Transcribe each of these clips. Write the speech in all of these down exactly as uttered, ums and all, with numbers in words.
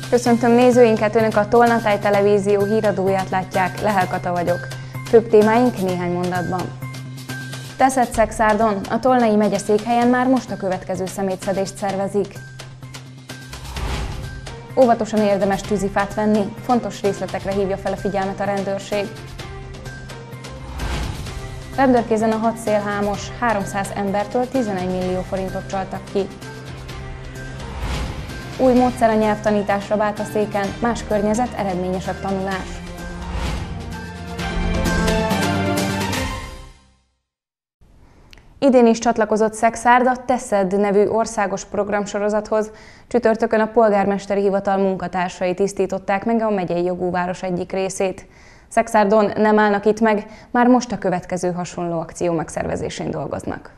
Köszöntöm nézőinket, Önök a Tolnatáj Televízió híradóját látják, Lehel Kata vagyok. Főbb témáink néhány mondatban. Teszed-Szexárdon, a Tolnai megyeszékhelyen már most a következő szemétszedést szervezik. Óvatosan érdemes tűzifát venni, fontos részletekre hívja fel a figyelmet a rendőrség. Rendőrkézen a hat szélhámos, háromszáz embertől tizenegy millió forintot csaltak ki. Új módszer a nyelvtanításra Bátaszéken, más környezet, eredményesebb tanulás. Idén is csatlakozott Szexárd a Teszed nevű országos programsorozathoz. Csütörtökön a polgármesteri hivatal munkatársai tisztították meg a megyei jogú város egyik részét. Szexárdon nem állnak itt meg, már most a következő hasonló akció megszervezésén dolgoznak.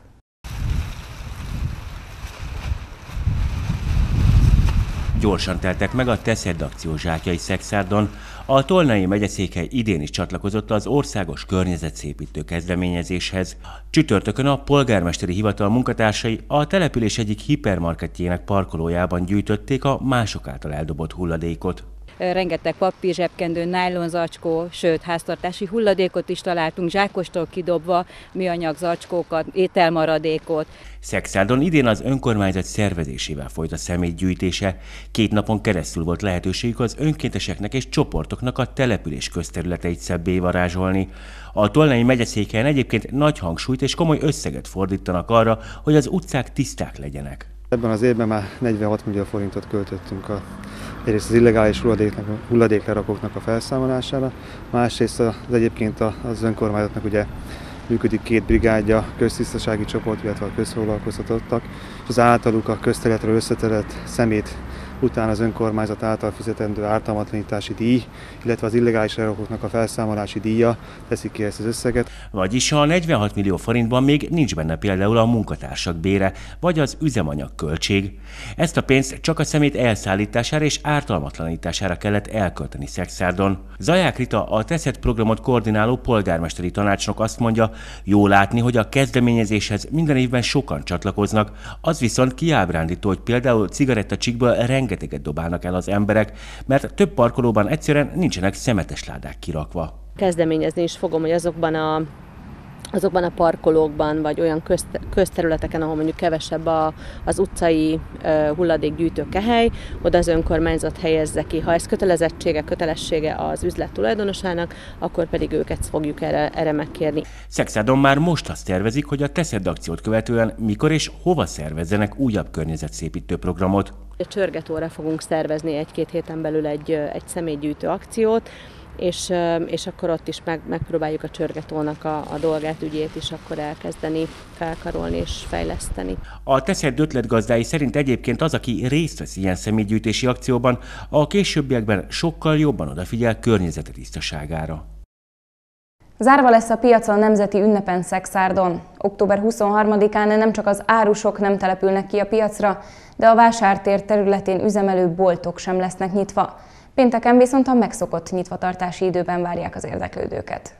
Gyorsan teltek meg a Teszed akció zsákjai Szexárdon. A Tolnai megyeszékhely idén is csatlakozott az országos környezetszépítő kezdeményezéshez. Csütörtökön a polgármesteri hivatal munkatársai a település egyik hipermarketjének parkolójában gyűjtötték a mások által eldobott hulladékot. Rengeteg papír, zsebkendő, nájlonzacskó, sőt háztartási hulladékot is találtunk, zsákostól kidobva, műanyag zacskókat, ételmaradékot. Szexárdon idén az önkormányzat szervezésével folyt a szemétgyűjtése. Két napon keresztül volt lehetőségük az önkénteseknek és csoportoknak a település közterületeit szebbé varázsolni. A Tolnai megyeszékhelyen egyébként nagy hangsúlyt és komoly összeget fordítanak arra, hogy az utcák tiszták legyenek. Ebben az évben már negyvenhat millió forintot költöttünk a egyrészt az illegális hulladéklerakóknak a felszámolására, másrészt az egyébként az önkormányzatnak ugye működik két brigádja, köztisztasági csoport, illetve a közfoglalkoztatottak, és az általuk a közterületről összeterelt szemét után az önkormányzat által fizetendő ártalmatlanítási díj, illetve az illegális lerakóknak a felszámolási díja teszik ki ezt az összeget. Vagyis a negyvenhat millió forintban még nincs benne például a munkatársak bére, vagy az üzemanyag költség. Ezt a pénzt csak a szemét elszállítására és ártalmatlanítására kellett elkölteni Szexárdon. Zaják Rita, a Teszed programot koordináló polgármesteri tanácsnok azt mondja, jó látni, hogy a kezdeményezéshez minden évben sokan csatlakoznak, az viszont kiábrándító, hogy például cigarettacsikből rengeteget dobálnak el az emberek, mert több parkolóban egyszerűen nincsenek szemetes ládák kirakva. Kezdeményezni is fogom, hogy azokban a, azokban a parkolókban, vagy olyan közt, közterületeken, ahol mondjuk kevesebb a, az utcai uh, hulladékgyűjtőkehely, oda az önkormányzat helyezze ki. Ha ez kötelezettsége, kötelessége az üzlet tulajdonosának, akkor pedig őket fogjuk erre, erre megkérni. Szexárdon már most azt tervezik, hogy a Teszed akciót követően mikor és hova szervezzenek újabb környezetszépítő programot. Csörgetóra fogunk szervezni egy-két héten belül egy, egy személygyűjtő akciót, és, és akkor ott is meg, megpróbáljuk a Csörgetónak a, a dolgát, ügyét is akkor elkezdeni felkarolni és fejleszteni. A Teszed ötletgazdái szerint egyébként az, aki részt vesz ilyen személygyűjtési akcióban, a későbbiekben sokkal jobban odafigyel környezete tisztaságára. Zárva lesz a piac a nemzeti ünnepen Szexárdon. október huszonharmadikán nem csak az árusok nem települnek ki a piacra, de a vásártér területén üzemelő boltok sem lesznek nyitva. Pénteken viszont a megszokott nyitvatartási időben várják az érdeklődőket.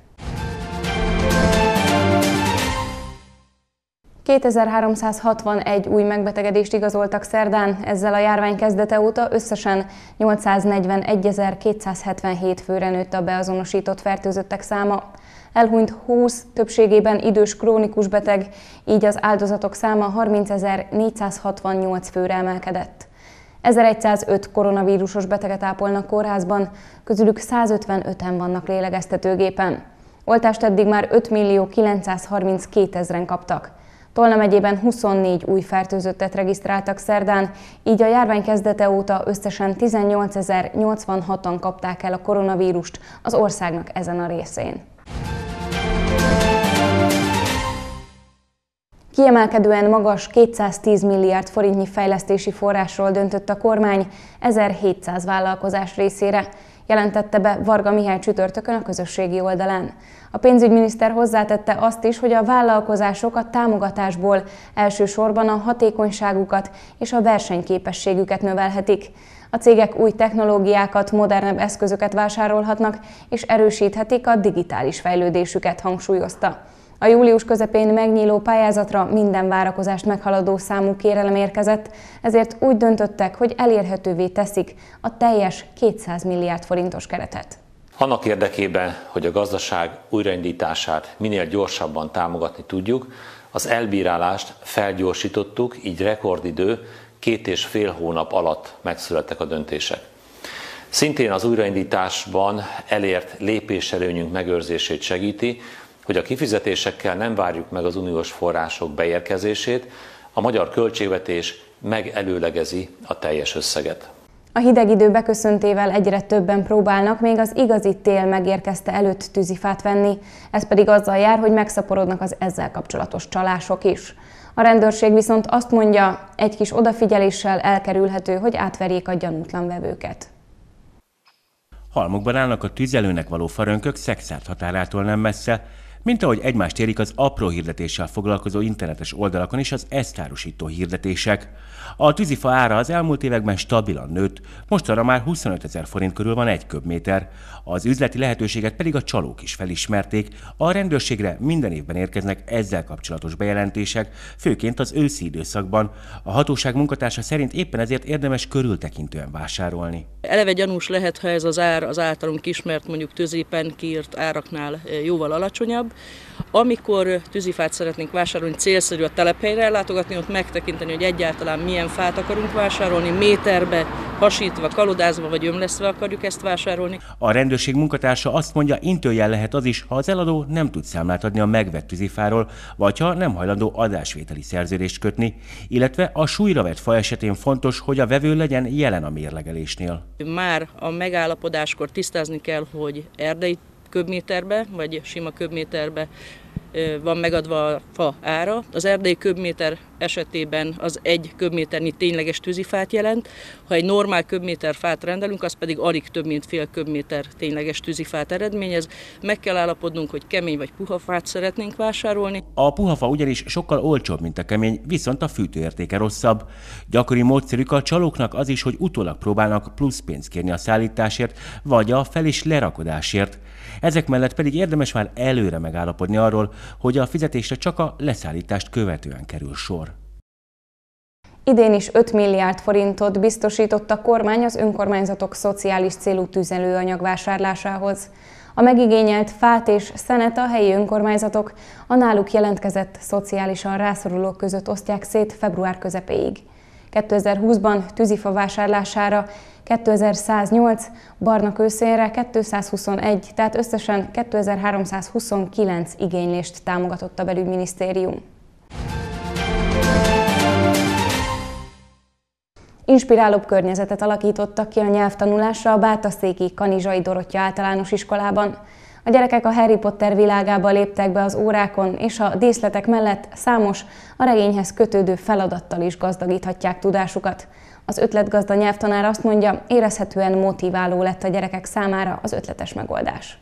kétezer-háromszázhatvanegy új megbetegedést igazoltak szerdán, ezzel a járvány kezdete óta összesen nyolcszáznegyvenegyezer-kétszázhetvenhét főre nőtt a beazonosított fertőzöttek száma. Elhunyt húsz, többségében idős krónikus beteg, így az áldozatok száma harmincezer-négyszázhatvannyolc főre emelkedett. ezeregyszázöt koronavírusos beteget ápolnak kórházban, közülük százötvenöten vannak lélegeztetőgépen. Oltást eddig már ötmillió kilencszázharminckétezren kaptak. Tolna megyében huszonnégy új fertőzöttet regisztráltak szerdán, így a járvány kezdete óta összesen tizennyolcezer-nyolcvanhatan kapták el a koronavírust az országnak ezen a részén. Kiemelkedően magas kétszáztíz milliárd forintnyi fejlesztési forrásról döntött a kormány ezerhétszáz vállalkozás részére, jelentette be Varga Mihály csütörtökön a közösségi oldalán. A pénzügyminiszter hozzátette azt is, hogy a vállalkozások a támogatásból elsősorban a hatékonyságukat és a versenyképességüket növelhetik. A cégek új technológiákat, modernebb eszközöket vásárolhatnak és erősíthetik a digitális fejlődésüket, hangsúlyozta. A július közepén megnyíló pályázatra minden várakozást meghaladó számú kérelem érkezett, ezért úgy döntöttek, hogy elérhetővé teszik a teljes kétszáz milliárd forintos keretet. Annak érdekében, hogy a gazdaság újraindítását minél gyorsabban támogatni tudjuk, az elbírálást felgyorsítottuk, így rekordidő, két és fél hónap alatt megszülettek a döntések. Szintén az újraindításban elért lépéselőnyünk megőrzését segíti, hogy a kifizetésekkel nem várjuk meg az uniós források beérkezését, a magyar költségvetés megelőlegezi a teljes összeget. A hideg idő beköszöntével egyre többen próbálnak még az igazi tél megérkezte előtt tűzifát venni, ez pedig azzal jár, hogy megszaporodnak az ezzel kapcsolatos csalások is. A rendőrség viszont azt mondja, egy kis odafigyeléssel elkerülhető, hogy átverjék a gyanútlan vevőket. Halmokban állnak a tüzelőnek való farönkök Szekszárd határától nem messze, mint ahogy egymást érik az apró hirdetéssel foglalkozó internetes oldalakon is az ezt árusító hirdetések. A tűzifa ára az elmúlt években stabilan nőtt, mostanra már huszonötezer forint körül van egy köbméter. Az üzleti lehetőséget pedig a csalók is felismerték, a rendőrségre minden évben érkeznek ezzel kapcsolatos bejelentések, főként az őszi időszakban. A hatóság munkatársa szerint éppen ezért érdemes körültekintően vásárolni. Eleve gyanús lehet, ha ez az ár az általunk ismert, mondjuk tűzipen kiírt áraknál jóval alacsonyabb. Amikor tűzifát szeretnénk vásárolni, célszerű a telephelyre ellátogatni, ott megtekinteni, hogy egyáltalán milyen fát akarunk vásárolni, méterbe, hasítva, kalodázva vagy ömleszve akarjuk ezt vásárolni. A rendőrség munkatársa azt mondja, intőjel lehet az is, ha az eladó nem tud számlát adni a megvett tűzifáról, vagy ha nem hajlandó adásvételi szerződést kötni, illetve a súlyra vett fa esetén fontos, hogy a vevő legyen jelen a mérlegelésnél. Már a megállapodáskor tisztázni kell, hogy erdei köbméterbe, vagy sima köbméterbe van megadva a fa ára. Az erdei köbméter esetében az egy köbméternyi tényleges tűzifát jelent, ha egy normál köbméter fát rendelünk, az pedig alig több mint fél köbméter tényleges tűzifát eredményez. Meg kell állapodnunk, hogy kemény vagy puha fát szeretnénk vásárolni. A puha fa ugyanis sokkal olcsóbb, mint a kemény, viszont a fűtőértéke rosszabb. Gyakori módszerük a csalóknak az is, hogy utólag próbálnak plusz pénzt kérni a szállításért, vagy a fel- és lerakodásért. Ezek mellett pedig érdemes már előre megállapodni arról, hogy a fizetésre csak a leszállítást követően kerül sor. Idén is öt milliárd forintot biztosított a kormány az önkormányzatok szociális célú tüzelőanyag vásárlásához. A megigényelt fát és szenet a helyi önkormányzatok a náluk jelentkezett szociálisan rászorulók között osztják szét február közepéig. kétezer-húszban tűzifa vásárlására kétezer-száznyolc, barna kőszénre kétszázhuszonegy, tehát összesen kétezer-háromszázhuszonkilenc igénylést támogatott a belügyminisztérium. Inspirálóbb környezetet alakítottak ki a nyelvtanulásra a bátaszéki Kanizsai Dorottya általános iskolában. A gyerekek a Harry Potter világába léptek be az órákon, és a díszletek mellett számos, a regényhez kötődő feladattal is gazdagíthatják tudásukat. Az ötletgazda nyelvtanár azt mondja, érezhetően motiváló lett a gyerekek számára az ötletes megoldás.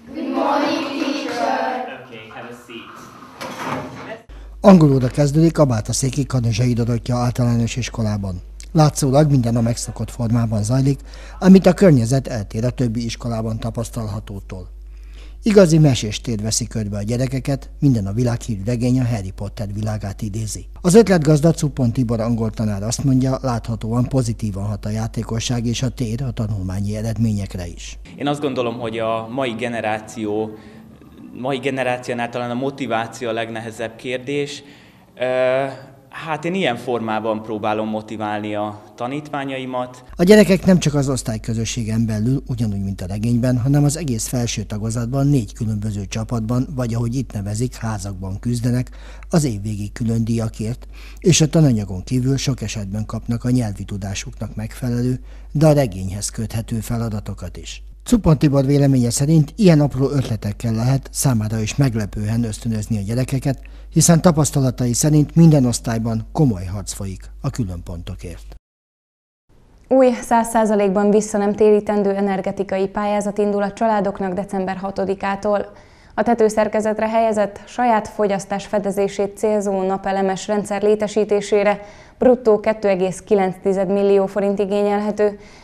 Angolóra kezdődik a bátaszéki Kanizsai Dorottya általános iskolában. Látszólag minden a megszokott formában zajlik, amit a környezet eltér a többi iskolában tapasztalhatótól. Igazi meséstér veszi körbe a gyerekeket, minden a világhírű regény a Harry Potter világát idézi. Az ötletgazda Cupon Tibor angol tanár azt mondja, láthatóan pozitívan hat a játékosság és a tér a tanulmányi eredményekre is. Én azt gondolom, hogy a mai generáció, mai generációnál talán a motiváció a legnehezebb kérdés. Hát én ilyen formában próbálom motiválni a tanítványaimat. A gyerekek nem csak az osztályközösségen belül, ugyanúgy, mint a regényben, hanem az egész felső tagozatban négy különböző csapatban, vagy ahogy itt nevezik, házakban küzdenek az évvégi külön díjakért, és a tananyagon kívül sok esetben kapnak a nyelvi tudásuknak megfelelő, de a regényhez köthető feladatokat is. Cupon Tibor véleménye szerint ilyen apró ötletekkel lehet számára is meglepően ösztönözni a gyerekeket, hiszen tapasztalatai szerint minden osztályban komoly harc folyik a különpontokért. Új száz százalékban vissza nem térítendő energetikai pályázat indul a családoknak december hatodikától. A tetőszerkezetre helyezett saját fogyasztás fedezését célzó napelemes rendszer létesítésére bruttó két egész kilenc millió forint igényelhető,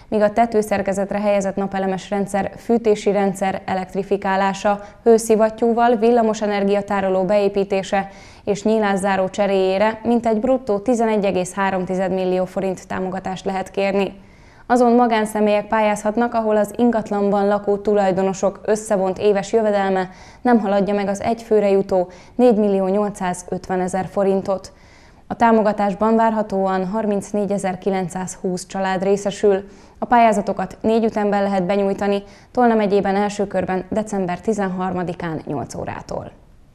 míg a tetőszerkezetre helyezett napelemes rendszer, fűtési rendszer elektrifikálása, hőszivattyúval, villamosenergia tároló beépítése és nyilászáró cseréjére mintegy bruttó tizenegy egész három millió forint támogatást lehet kérni. Azon magánszemélyek pályázhatnak, ahol az ingatlanban lakó tulajdonosok összevont éves jövedelme nem haladja meg az egy főre jutó négy millió nyolcszázötven ezer forintot. A támogatásban várhatóan harmincnégyezer-kilencszázhúsz család részesül. A pályázatokat négy ütemben lehet benyújtani, Tolna megyében első körben december tizenharmadikán nyolc órától.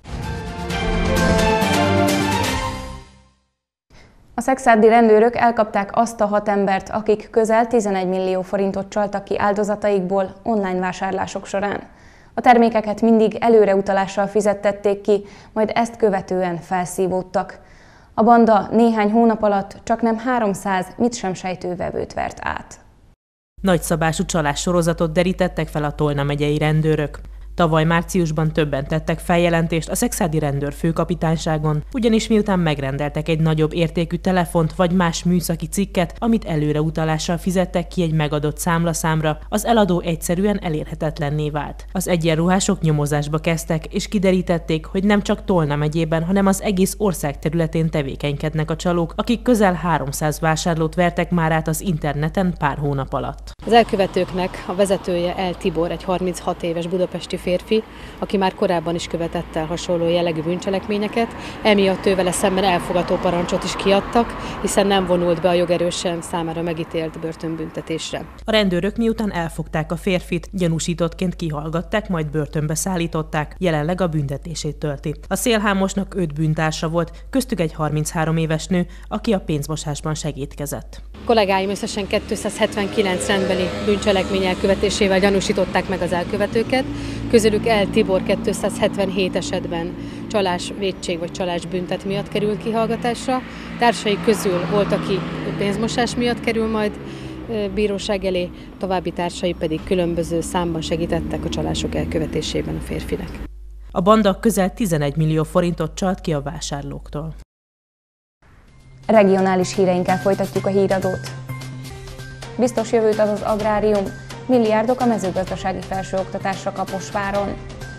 A szekszárdi rendőrök elkapták azt a hat embert, akik közel tizenegy millió forintot csaltak ki áldozataikból online vásárlások során. A termékeket mindig előreutalással fizettették ki, majd ezt követően felszívódtak. A banda néhány hónap alatt csaknem háromszáz mit sem sejtő vevőt vert át. Nagyszabású csalás sorozatot derítettek fel a Tolna megyei rendőrök. Tavaly márciusban többen tettek feljelentést a szekszárdi rendőrfőkapitányságon, ugyanis miután megrendeltek egy nagyobb értékű telefont vagy más műszaki cikket, amit előreutalással fizettek ki egy megadott számlaszámra, az eladó egyszerűen elérhetetlenné vált. Az egyenruhások nyomozásba kezdtek, és kiderítették, hogy nem csak Tolna megyében, hanem az egész ország területén tevékenykednek a csalók, akik közel háromszáz vásárlót vertek már át az interneten pár hónap alatt. Az elkövetőknek a vezetője El Tibor, egy harminchat éves budapesti férfi, aki már korábban is követett el hasonló jellegű bűncselekményeket, emiatt ő vele szemben elfogató parancsot is kiadtak, hiszen nem vonult be a jogerősen számára megítélt börtönbüntetésre. A rendőrök miután elfogták a férfit, gyanúsítottként kihallgatták, majd börtönbe szállították, jelenleg a büntetését tölti. A szélhámosnak öt bűntársa volt, köztük egy harminchárom éves nő, aki a pénzmosásban segédkezett. Kollégáim összesen kétszázhetvenkilenc rendbeli bűncselekmény elkövetésével gyanúsították meg az elkövetőket, közülük El Tibor kétszázhetvenhét esetben csalás vétség vagy csalás büntet miatt kerül kihallgatásra. Társai közül volt, aki pénzmosás miatt kerül majd bíróság elé, további társai pedig különböző számban segítettek a csalások elkövetésében a férfinek. A banda közel tizenegy millió forintot csalt ki a vásárlóktól. Regionális híreinkkel folytatjuk a híradót. Biztos jövőt ad az agrárium, milliárdok a mezőgazdasági felsőoktatásra Kaposváron.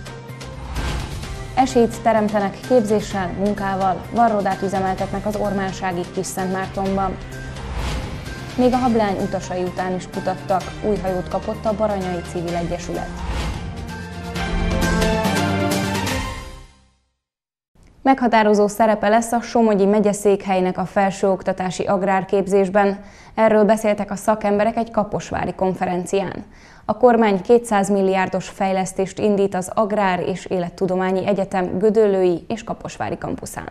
Esélyt teremtenek képzéssel, munkával, varrodát üzemeltetnek az ormánsági Kisszentmártonban. Még a hablány utasai után is kutattak, új hajót kapott a Baranyai Civil Egyesület. Meghatározó szerepe lesz a Somogyi megyeszékhelynek a felsőoktatási agrárképzésben. Erről beszéltek a szakemberek egy kaposvári konferencián. A kormány kétszáz milliárdos fejlesztést indít az Agrár és Élettudományi Egyetem gödöllői és kaposvári kampuszán.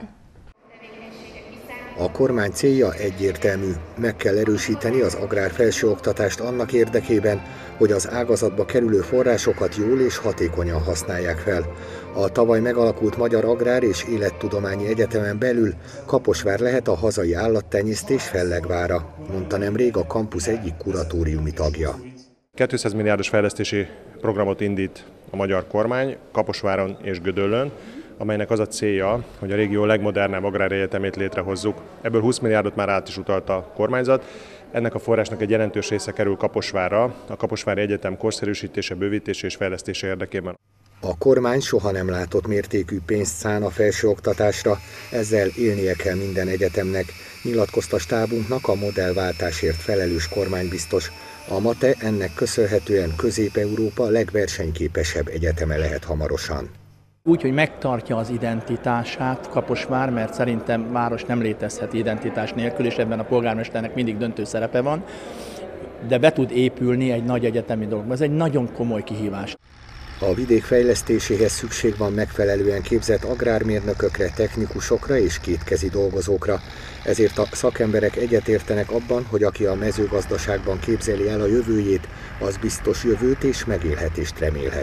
A kormány célja egyértelmű, meg kell erősíteni az agrár felsőoktatást annak érdekében, hogy az ágazatba kerülő forrásokat jól és hatékonyan használják fel. A tavaly megalakult Magyar Agrár és Élettudományi Egyetemen belül Kaposvár lehet a hazai állattenyésztés fellegvára, mondta nemrég a kampusz egyik kuratóriumi tagja. kétszáz milliárdos fejlesztési programot indít a magyar kormány Kaposváron és Gödöllőn, amelynek az a célja, hogy a régió legmodernebb agráregyetemét létrehozzuk. Ebből húsz milliárdot már át is utalt a kormányzat. Ennek a forrásnak egy jelentős része kerül Kaposvárra, a Kaposvári Egyetem korszerűsítése, bővítése és fejlesztése érdekében. A kormány soha nem látott mértékű pénzt szán a felsőoktatásra, ezzel élnie kell minden egyetemnek, nyilatkozta stábunknak a modellváltásért felelős kormánybiztos. A MATE ennek köszönhetően Közép-Európa legversenyképesebb egyeteme lehet hamarosan. Úgy, hogy megtartja az identitását Kaposvár, mert szerintem város nem létezhet identitás nélkül, és ebben a polgármesternek mindig döntő szerepe van, de be tud épülni egy nagy egyetemi dologba. Ez egy nagyon komoly kihívás. A vidék fejlesztéséhez szükség van megfelelően képzett agrármérnökökre, technikusokra és kétkezi dolgozókra. Ezért a szakemberek egyetértenek abban, hogy aki a mezőgazdaságban képzeli el a jövőjét, az biztos jövőt és megélhetést remélhet.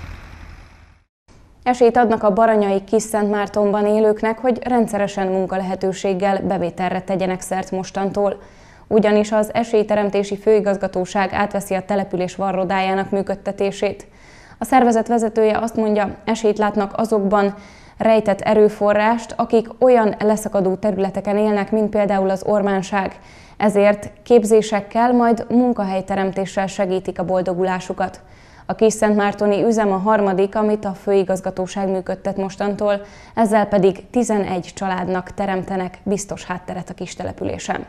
Esélyt adnak a Baranyai Kisszentmártonban élőknek, hogy rendszeresen munkalehetőséggel, bevételre tegyenek szert mostantól. Ugyanis az Esélyteremtési Főigazgatóság átveszi a település varrodájának működtetését. A szervezet vezetője azt mondja, esélyt látnak azokban rejtett erőforrást, akik olyan leszakadó területeken élnek, mint például az ormánság. Ezért képzésekkel, majd munkahelyteremtéssel segítik a boldogulásukat. A Kisszentmártoni üzem a harmadik, amit a főigazgatóság működtet mostantól, ezzel pedig tizenegy családnak teremtenek biztos hátteret a kistelepülésen.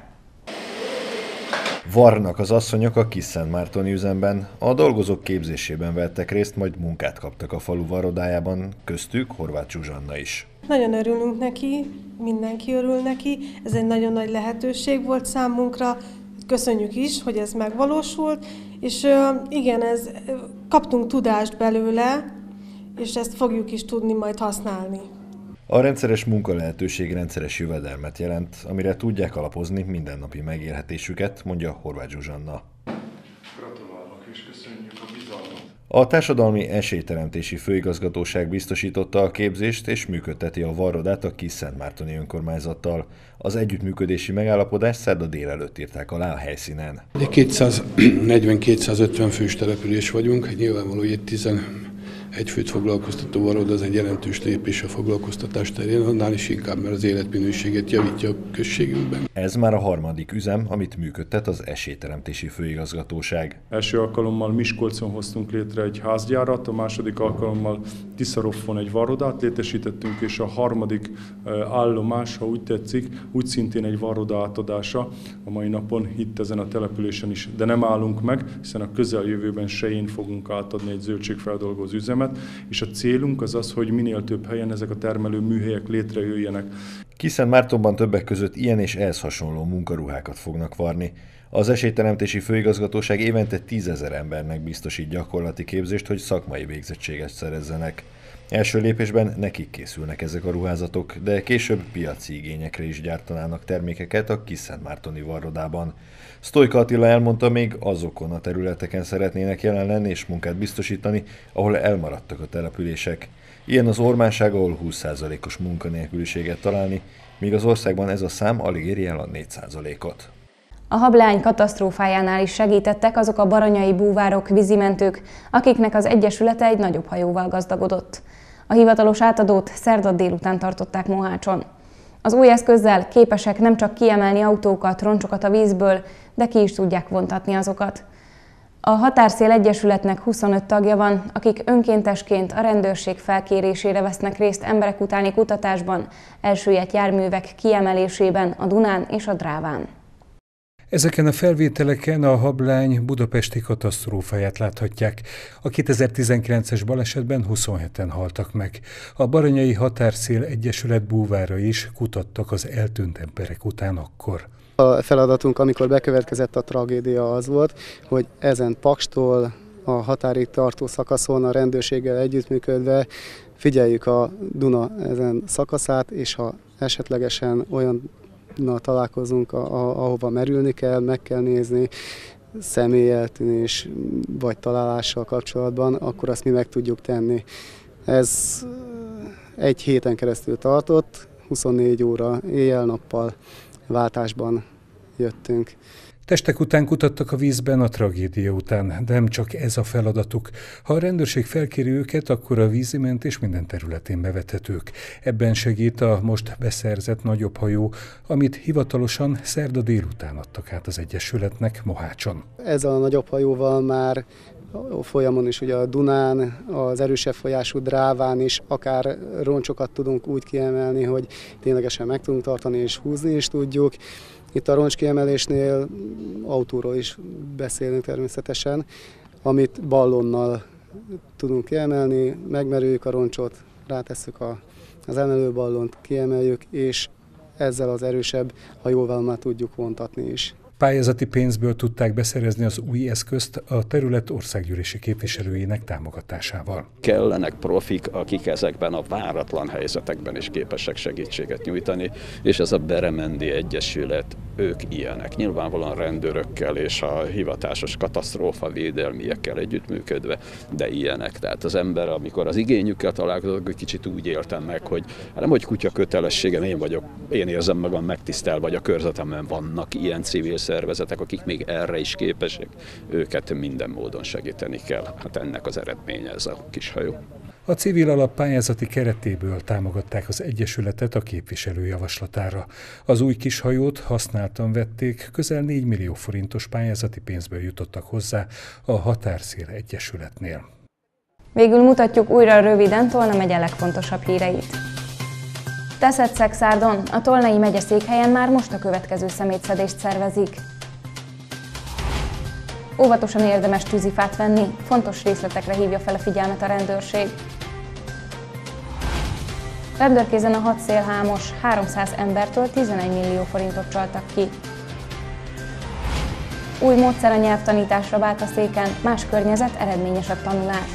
Varnak az asszonyok a Kisszentmártoni üzemben, a dolgozók képzésében vettek részt, majd munkát kaptak a falu varodájában, köztük Horváth Zsuzsanna is. Nagyon örülünk neki, mindenki örül neki, ez egy nagyon nagy lehetőség volt számunkra, köszönjük is, hogy ez megvalósult, és igen, ez, kaptunk tudást belőle, és ezt fogjuk is tudni majd használni. A rendszeres munkalehetőség rendszeres jövedelmet jelent, amire tudják alapozni mindennapi megélhetésüket, mondja Horváth Zsuzsanna. Gratulálok és köszönjük a bizalmat. A Társadalmi Esélyteremtési Főigazgatóság biztosította a képzést és működteti a varrodát a Kisszentmártoni önkormányzattal. Az együttműködési megállapodást szerda délelőtt írták alá a helyszínen. kétszáznegyven-kétszázötven fős település vagyunk, nyilvánvaló, hogy tizenegy főt foglalkoztató varroda, az egy jelentős lépés a foglalkoztatás terén, annál is inkább, mert az életminőséget javítja a községünkben. Ez már a harmadik üzem, amit működtet az Esélyteremtési Főigazgatóság. Első alkalommal Miskolcon hoztunk létre egy házgyárat, a második alkalommal Tiszaroffon egy varrodát létesítettünk, és a harmadik állomás, ha úgy tetszik, úgy szintén egy varroda átadása a mai napon itt ezen a településen is. De nem állunk meg, hiszen a közeljövőben Sején fogunk átadni egy zöldségfeldolgozó üzemet, és a célunk az az, hogy minél több helyen ezek a termelő műhelyek létrejöjjenek. Kisszentmártonban többek között ilyen és ehhez hasonló munkaruhákat fognak varni. Az Esélyteremtési Főigazgatóság évente tízezer embernek biztosít gyakorlati képzést, hogy szakmai végzettséget szerezzenek. Első lépésben nekik készülnek ezek a ruházatok, de később piaci igényekre is gyártanának termékeket a Kisszentmártoni varrodában. Sztojka Attila elmondta, még azokon a területeken szeretnének jelen lenni és munkát biztosítani, ahol elmaradtak a települések. Ilyen az Ormánság, ahol húsz százalékos munkanélküliséget találni, míg az országban ez a szám alig éri el a négy százalékot. A Hableány katasztrófájánál is segítettek azok a baranyai búvárok, vízimentők, akiknek az egyesülete egy nagyobb hajóval gazdagodott. A hivatalos átadót szerda délután tartották Mohácson. Az új eszközzel képesek nem csak kiemelni autókat, roncsokat a vízből, de ki is tudják vontatni azokat. A Határszél Egyesületnek huszonöt tagja van, akik önkéntesként a rendőrség felkérésére vesznek részt emberek utáni kutatásban, elsüllyedt járművek kiemelésében a Dunán és a Dráván. Ezeken a felvételeken a Hableány budapesti katasztrófáját láthatják. A kétezer-tizenkilences balesetben huszonheten haltak meg. A Baranyai Határszél Egyesület búvárai is kutattak az eltűnt emberek után akkor. A feladatunk, amikor bekövetkezett a tragédia, az volt, hogy ezen Pakstól a határig tartó szakaszon a rendőrséggel együttműködve figyeljük a Duna ezen szakaszát, és ha esetlegesen olyan Na, találkozunk, ahova merülni kell, meg kell nézni, személyeltűnés vagy találással kapcsolatban, akkor azt mi meg tudjuk tenni. Ez egy héten keresztül tartott, huszonnégy óra éjjel-nappal váltásban jöttünk. Testek után kutattak a vízben a tragédia után, de nem csak ez a feladatuk. Ha a rendőrség felkéri őket, akkor a vízimentés minden területén bevethetők. Ebben segít a most beszerzett nagyobb hajó, amit hivatalosan szerda délután adtak át az Egyesületnek Mohácson. Ezzel a nagyobb hajóval már a folyamon is, ugye a Dunán, az erősebb folyású Dráván is akár roncsokat tudunk úgy kiemelni, hogy ténylegesen meg tudunk tartani és húzni is tudjuk. Itt a roncskiemelésnél autóról is beszélünk természetesen, amit ballonnal tudunk kiemelni, megmerüljük a roncsot, rátesszük a, az emelőballont, kiemeljük, és ezzel az erősebb hajóval már tudjuk vontatni is. Pályázati pénzből tudták beszerezni az új eszközt a terület országgyűlési képviselőjének támogatásával. Kellenek profik, akik ezekben a váratlan helyzetekben is képesek segítséget nyújtani, és ez a Beremendi Egyesület, ők ilyenek. Nyilvánvalóan rendőrökkel és a hivatásos katasztrófavédelmiekkel együttműködve, de ilyenek. Tehát az ember, amikor az igényükkel találkozik, kicsit úgy éltem meg, hogy nem hogy kutya kötelességem, én vagyok, én érzem magam megtisztelve, vagy a körzetemben vannak ilyen civil szervezetek, akik még erre is képesek, őket minden módon segíteni kell. Hát ennek az eredménye ez a kis hajó. A civil alap pályázati keretéből támogatták az Egyesületet a képviselő javaslatára. Az új kishajót használtan vették, közel négy millió forintos pályázati pénzből jutottak hozzá a Határszél Egyesületnél. Végül mutatjuk újra röviden Tolna megye legfontosabb híreit. Teszed-Szexárdon, a Tolnai megyeszékhelyen már most a következő szemétszedést szervezik. Óvatosan érdemes tűzifát venni, fontos részletekre hívja fel a figyelmet a rendőrség. Rendőrkézen a hadszélhámos háromszáz embertől tizenegy millió forintot csaltak ki. Új módszer a nyelvtanításra vált a széken, más környezet, eredményesebb tanulás.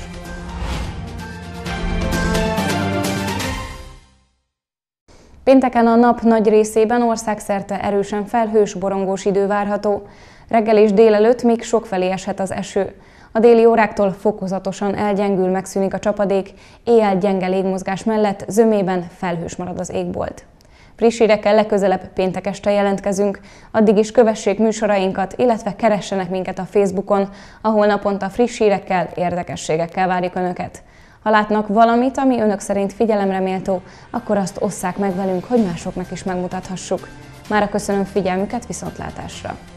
Pénteken a nap nagy részében országszerte erősen felhős, borongós idő várható. Reggel és délelőtt még sokfelé eshet az eső. A déli óráktól fokozatosan elgyengül, megszűnik a csapadék, éjjel gyenge légmozgás mellett zömében felhős marad az égbolt. Friss hírekkel legközelebb péntek este jelentkezünk, addig is kövessék műsorainkat, illetve keressenek minket a Facebookon, ahol naponta friss hírekkel, érdekességekkel várjuk Önöket. Ha látnak valamit, ami Önök szerint figyelemre méltó, akkor azt osszák meg velünk, hogy másoknak is megmutathassuk. Mára köszönöm figyelmüket, viszontlátásra!